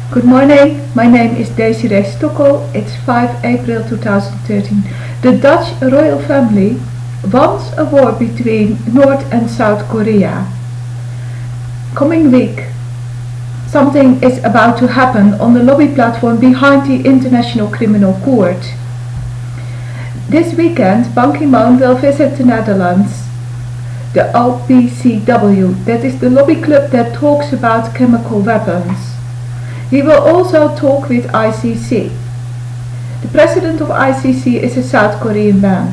Good morning, my name is Desiree Stokkel. It's 5 April 2013. The Dutch royal family wants a war between North and South Korea. Coming week, something is about to happen on the lobby platform behind the International Criminal Court. This weekend, Ban Ki-moon will visit the Netherlands. The OPCW, that is the lobby club that talks about chemical weapons. He will also talk with ICC. The president of ICC is a South Korean man.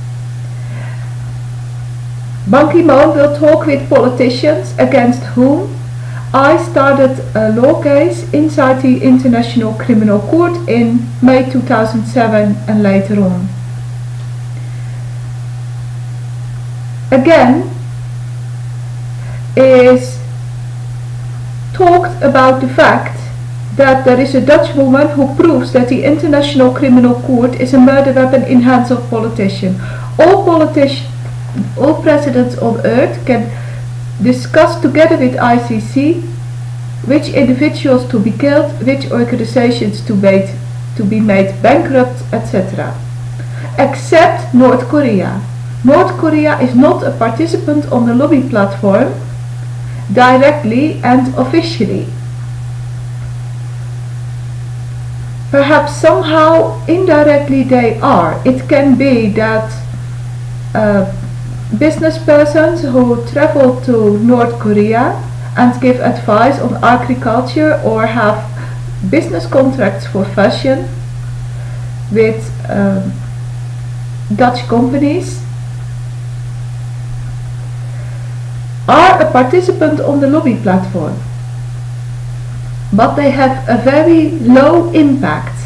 Ban Ki-moon will talk with politicians against whom I started a law case inside the International Criminal Court in May 2007 and later on. Again, is talked about the fact that there is a Dutch woman who proves that the International Criminal Court is a murder weapon in hands of politicians. All presidents on earth can discuss together with ICC which individuals to be killed, which organizations to be made bankrupt, etc. Except North Korea. North Korea is not a participant on the lobby platform directly and officially. Perhaps somehow indirectly they are. It can be that business persons who travel to North Korea and give advice on agriculture or have business contracts for fashion with Dutch companies are a participant on the lobby platform, but they have a very low impact.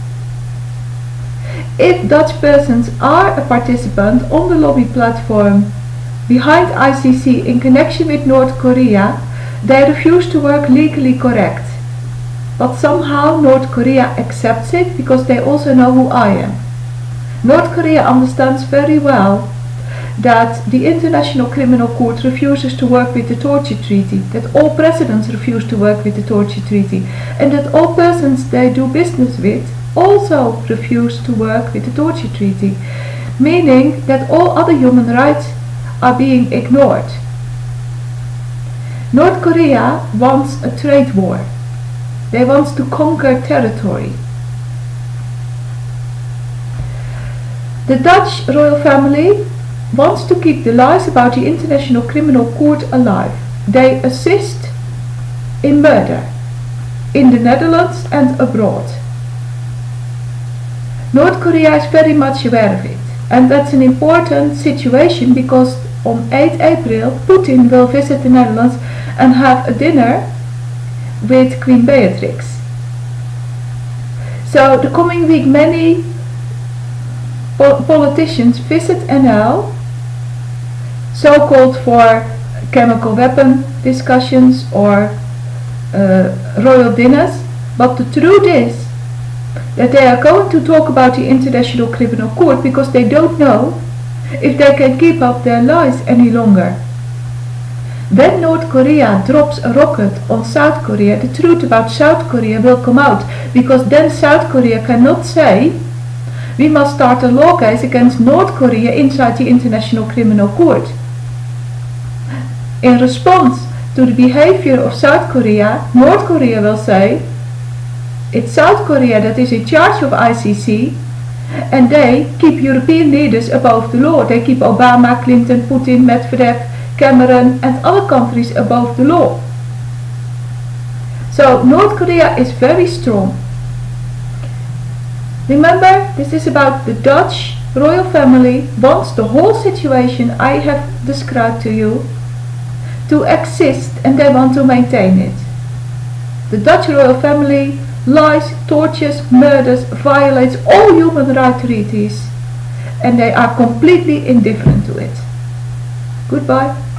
If Dutch persons are a participant on the lobby platform behind ICC in connection with North Korea, they refuse to work legally correct. But somehow North Korea accepts it because they also know who I am. North Korea understands very well that the International Criminal Court refuses to work with the Torture Treaty, that all presidents refuse to work with the Torture Treaty, and that all persons they do business with also refuse to work with the Torture Treaty, meaning that all other human rights are being ignored. North Korea wants a trade war. They want to conquer territory. The Dutch royal family wants to keep the lies about the International Criminal Court alive. They assist in murder in the Netherlands and abroad. North Korea is very much aware of it, and that's an important situation because on 8 April Putin will visit the Netherlands and have a dinner with Queen Beatrix. So the coming week many politicians visit NL, so-called for chemical weapon discussions or royal dinners, but the truth is that they are going to talk about the International Criminal Court because they don't know if they can keep up their lies any longer. When North Korea drops a rocket on South Korea, the truth about South Korea will come out, because then South Korea cannot say we must start a law case against North Korea inside the International Criminal Court. In response to the behavior of South Korea, North Korea will say it's South Korea that is in charge of ICC, and they keep European leaders above the law. They keep Obama, Clinton, Putin, Medvedev, Cameron and other countries above the law. So North Korea is very strong. Remember, this is about the Dutch royal family wants the whole situation I have described to you to exist, and they want to maintain it. The Dutch royal family lies, tortures, murders, violates all human rights treaties, and they are completely indifferent to it. Goodbye.